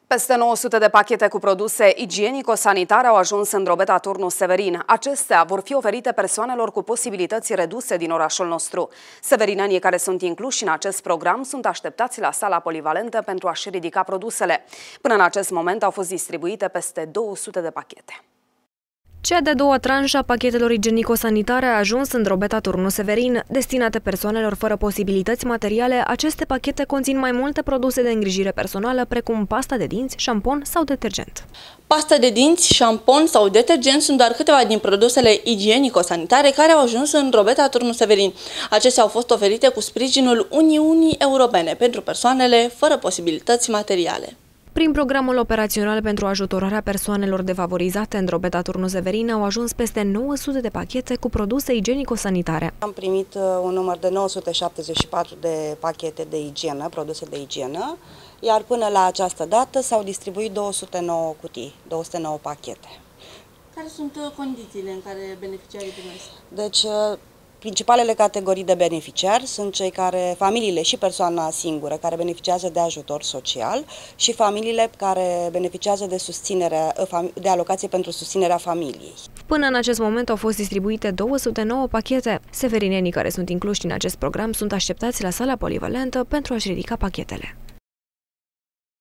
Peste 900 de pachete cu produse igienico-sanitare au ajuns în Drobeta Turnu Severin. Acestea vor fi oferite persoanelor cu posibilități reduse din orașul nostru. Severinenii care sunt incluși în acest program sunt așteptați la sala polivalentă pentru a-și ridica produsele. Până în acest moment au fost distribuite peste 200 de pachete. Cea de-a doua tranșă a pachetelor igienico-sanitare a ajuns în Drobeta Turnu Severin. Destinate persoanelor fără posibilități materiale, aceste pachete conțin mai multe produse de îngrijire personală, precum pasta de dinți, șampon sau detergent. Pasta de dinți, șampon sau detergent sunt doar câteva din produsele igienico-sanitare care au ajuns în Drobeta Turnu Severin. Acestea au fost oferite cu sprijinul Uniunii Europene pentru persoanele fără posibilități materiale. Prin programul operațional pentru ajutorarea persoanelor defavorizate în Drobeta Turnu Severin au ajuns peste 900 de pachete cu produse igienico-sanitare. Am primit un număr de 974 de pachete de igienă, produse de igienă, iar până la această dată s-au distribuit 209 cutii, 209 pachete. Care sunt condițiile în care beneficiarii primesc? Deci, principalele categorii de beneficiari sunt cei care, familiile și persoana singură care beneficiază de ajutor social și familiile care beneficiază de alocație pentru susținerea familiei. Până în acest moment au fost distribuite 209 pachete. Severinenii care sunt incluși în acest program sunt așteptați la sala polivalentă pentru a-și ridica pachetele.